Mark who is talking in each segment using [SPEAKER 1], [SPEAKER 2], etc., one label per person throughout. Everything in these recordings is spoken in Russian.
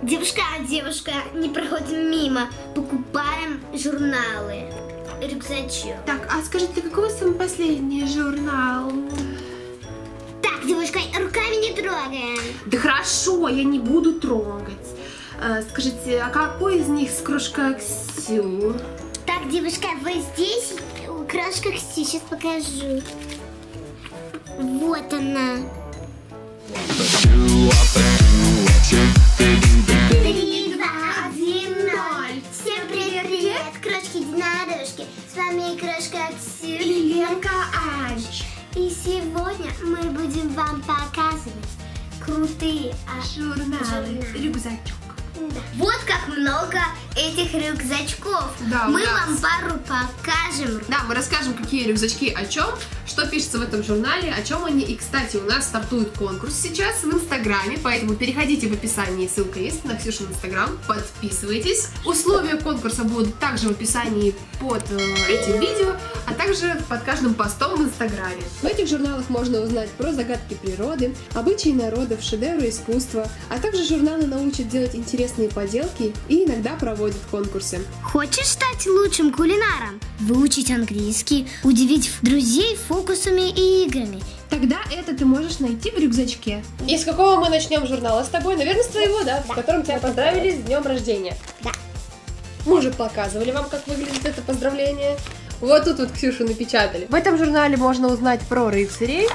[SPEAKER 1] Девушка, не проходим мимо. Покупаем журналы. Рюкзачок.
[SPEAKER 2] Так, а скажите, какой самый последний журнал?
[SPEAKER 1] Так, девушка, руками не трогаем.
[SPEAKER 2] Да хорошо, я не буду трогать. Скажите, а какой из них с кружка Ксю?
[SPEAKER 1] Так, девушка, вы здесь? Крошка Ксю, сейчас покажу. Вот она. 3, 2, 1, 0. Всем привет, крошки-единорожки. С вами крошка Ксю
[SPEAKER 2] И Ленка Ач.
[SPEAKER 1] И сегодня мы будем вам показывать крутые
[SPEAKER 2] Журналы. Рюкзачок.
[SPEAKER 1] Да. Вот как много этих рюкзачков.
[SPEAKER 2] Да,
[SPEAKER 1] мы вам пару покажем.
[SPEAKER 2] Да, мы расскажем, какие рюкзачки о чем, что пишется в этом журнале, о чем они. И, кстати, у нас стартует конкурс сейчас в Инстаграме, поэтому переходите в описании, ссылка есть на Ксюшин Инстаграм, подписывайтесь. Условия конкурса будут также в описании под этим видео, а также под каждым постом в Инстаграме. В этих журналах можно узнать про загадки природы, обычаи народов, шедевры искусства, а также журналы научат делать интересные поделки и иногда проводят конкурсы.
[SPEAKER 1] Хочешь стать лучшим кулинаром? Выучить английский, удивить друзей фокусами и играми?
[SPEAKER 2] Тогда это ты можешь найти в рюкзачке. И с какого мы начнем журнала с тобой? Наверное, с твоего, да? В котором тебя поздравили с днем рождения.
[SPEAKER 1] Да.
[SPEAKER 2] Мы уже показывали вам, как выглядит это поздравление. Вот тут вот Ксюшу напечатали. В этом журнале можно узнать про рыцарей,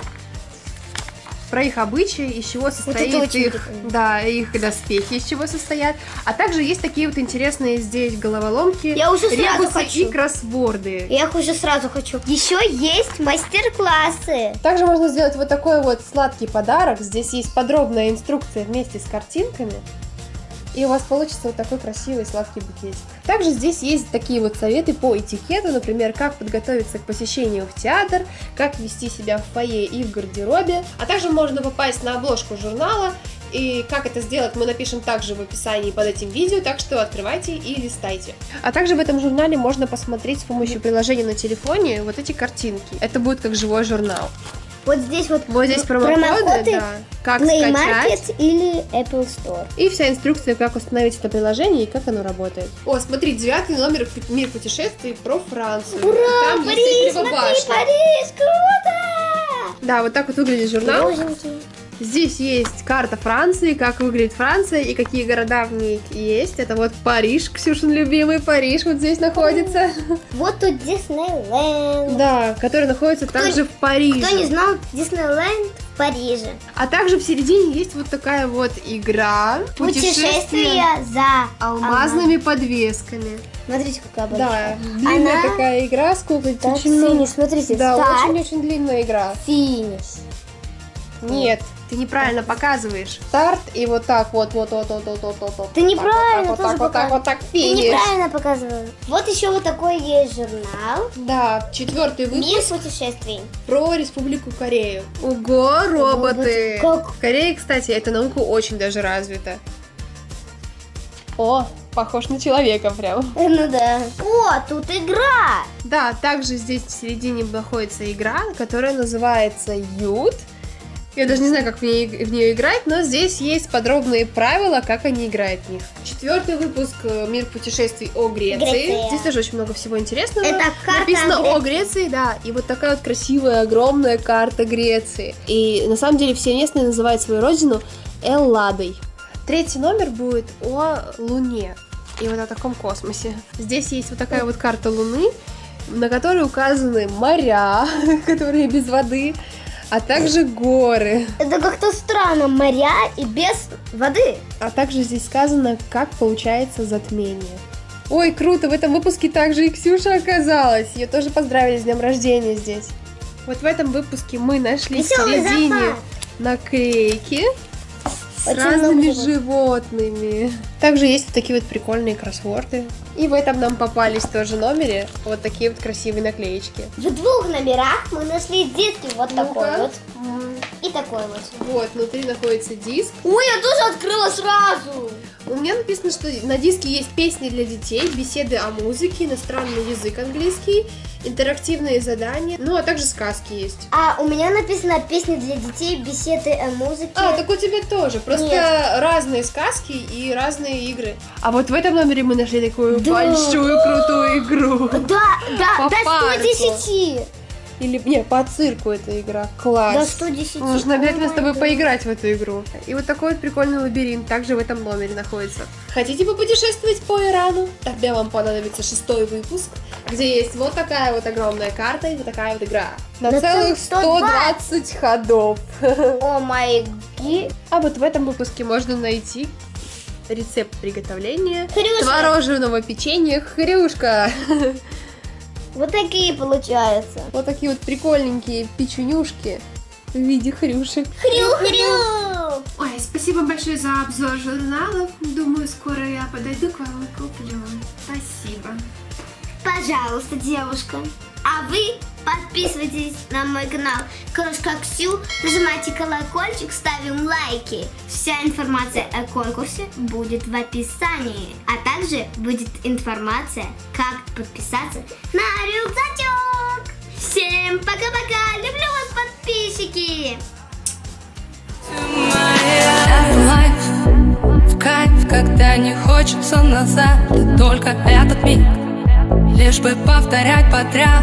[SPEAKER 2] про их обычаи, из чего состоит их доспехи, из чего состоят. А также есть такие вот интересные здесь головоломки, ребусы и кроссворды.
[SPEAKER 1] Я их уже сразу хочу. Еще есть мастер-классы.
[SPEAKER 2] Также можно сделать вот такой вот сладкий подарок. Здесь есть подробная инструкция вместе с картинками. И у вас получится вот такой красивый сладкий букетик. Также здесь есть такие вот советы по этикету, например, как подготовиться к посещению в театр, как вести себя в фойе и в гардеробе. А также можно попасть на обложку журнала, и как это сделать мы напишем также в описании под этим видео, так что открывайте и листайте. А также в этом журнале можно посмотреть с помощью приложения на телефоне вот эти картинки. Это будет как живой журнал.
[SPEAKER 1] Вот здесь
[SPEAKER 2] промокоды, да, как
[SPEAKER 1] Play
[SPEAKER 2] скачать
[SPEAKER 1] Market или Apple Store.
[SPEAKER 2] и вся инструкция, как установить это приложение и как оно работает. О, смотри, 9 номер «Мир путешествий» про Францию.
[SPEAKER 1] Ура!
[SPEAKER 2] Там
[SPEAKER 1] Париж,
[SPEAKER 2] есть
[SPEAKER 1] смотри,
[SPEAKER 2] башня.
[SPEAKER 1] Париж, круто!
[SPEAKER 2] Да, вот так вот выглядит журнал.
[SPEAKER 1] Розовенький.
[SPEAKER 2] Здесь есть карта Франции, как выглядит Франция и какие города в ней есть. Это вот Париж, Ксюшин любимый Париж, вот здесь находится.
[SPEAKER 1] Вот тут Диснейленд.
[SPEAKER 2] Да, который находится также в Париже.
[SPEAKER 1] Кто не знал, Диснейленд в Париже.
[SPEAKER 2] А также в середине есть вот такая вот игра.
[SPEAKER 1] Путешествие за
[SPEAKER 2] алмазными подвесками.
[SPEAKER 1] Смотрите, какая большая.
[SPEAKER 2] Да, длинная такая игра, сколько
[SPEAKER 1] Так, финиш, смотрите,
[SPEAKER 2] Да,
[SPEAKER 1] старт,
[SPEAKER 2] очень-очень длинная игра.
[SPEAKER 1] финиш.
[SPEAKER 2] Нет, ты неправильно показываешь. Старт и вот так вот.
[SPEAKER 1] Ты неправильно
[SPEAKER 2] вот так, вот так,
[SPEAKER 1] Ты
[SPEAKER 2] финиш.
[SPEAKER 1] неправильно показывала. Вот еще вот такой есть журнал.
[SPEAKER 2] Да, 4-й
[SPEAKER 1] Мир
[SPEAKER 2] выпуск
[SPEAKER 1] путешествий.
[SPEAKER 2] про Республику Корею. Ого, роботы!
[SPEAKER 1] Как?
[SPEAKER 2] В Корее, кстати, эта наука очень даже развита. О, похож на человека прям.
[SPEAKER 1] Ну да. О, тут игра.
[SPEAKER 2] Да, также здесь в середине находится игра, которая называется Ют. Я даже не знаю, как в нее играть, но здесь есть подробные правила, как они играют в них. 4-й выпуск «Мир путешествий» о Греции.
[SPEAKER 1] Греция.
[SPEAKER 2] Здесь тоже очень много всего интересного.
[SPEAKER 1] Это карта
[SPEAKER 2] написано
[SPEAKER 1] Греции.
[SPEAKER 2] о Греции, да. И вот такая вот красивая, огромная карта Греции. И на самом деле все местные называют свою родину Элладой. 3-й номер будет о Луне и вот о таком космосе. Здесь есть вот такая вот карта Луны, на которой указаны моря, которые без воды, а также горы.
[SPEAKER 1] Это как-то странно, моря и без воды.
[SPEAKER 2] А также здесь сказано, как получается затмение. Ой, круто, в этом выпуске также и Ксюша оказалась. Ее тоже поздравили с днем рождения здесь. Вот в этом выпуске мы нашли в
[SPEAKER 1] Веселый
[SPEAKER 2] середине
[SPEAKER 1] зоопарк.
[SPEAKER 2] наклейки с
[SPEAKER 1] Очень
[SPEAKER 2] разными
[SPEAKER 1] много
[SPEAKER 2] животными. Также есть вот такие вот прикольные кроссворды. И в этом нам попались тоже номере вот такие вот красивые наклеечки.
[SPEAKER 1] В 2 номерах мы нашли диски вот такой
[SPEAKER 2] Ну-ка.
[SPEAKER 1] вот и такой вот.
[SPEAKER 2] Вот, внутри находится диск.
[SPEAKER 1] Ой, я тоже открыла сразу.
[SPEAKER 2] У меня написано, что на диске есть песни для детей, беседы о музыке, иностранный язык английский, интерактивные задания, ну а также сказки есть.
[SPEAKER 1] А у меня написано песни для детей, беседы о музыке.
[SPEAKER 2] А, так у тебя тоже, просто разные сказки и разные игры. А вот в этом номере мы нашли такую большую крутую игру.
[SPEAKER 1] Да, до 110.
[SPEAKER 2] Или, не, по цирку эта игра. Класс.
[SPEAKER 1] До 110.
[SPEAKER 2] Нужно обязательно с тобой поиграть в эту игру. И вот такой вот прикольный лабиринт также в этом номере находится. Хотите попутешествовать по Ирану? Тогда вам понадобится 6-й выпуск, где есть вот такая вот огромная карта и вот такая вот игра. На целых 120 ходов.
[SPEAKER 1] О май гад.
[SPEAKER 2] А вот в этом выпуске можно найти рецепт приготовления
[SPEAKER 1] Хрюшка.
[SPEAKER 2] творожного печенья «Хрюшка».
[SPEAKER 1] Вот такие получаются.
[SPEAKER 2] Вот такие вот прикольненькие печенюшки в виде хрюшек.
[SPEAKER 1] Хрю-хрю.
[SPEAKER 2] Ой, спасибо большое за обзор журналов. Думаю, скоро я подойду к вам и куплю. Спасибо.
[SPEAKER 1] Пожалуйста, девушка. А вы подписывайтесь на мой канал Крошка Ксю, нажимайте колокольчик, ставим лайки. Вся информация о конкурсе будет в описании. А также будет информация, как подписаться на рюкзачок. Всем пока-пока. Люблю вас, подписчики.
[SPEAKER 3] В кайф, когда не хочется назад, только этот миг, лишь бы повторять подряд.